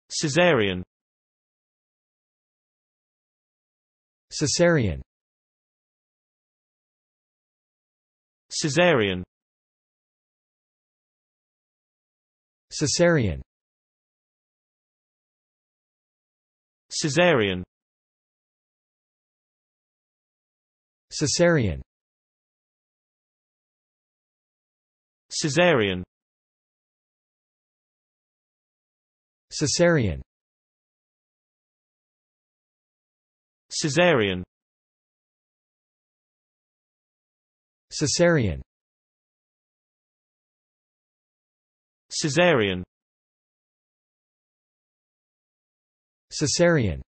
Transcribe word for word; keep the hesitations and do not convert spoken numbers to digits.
cesarean, cesarean, cesarean, cesarean, cesarean, cesarean, cesarean, cesarean, cesarean, cesarean, cesarean, cesarean.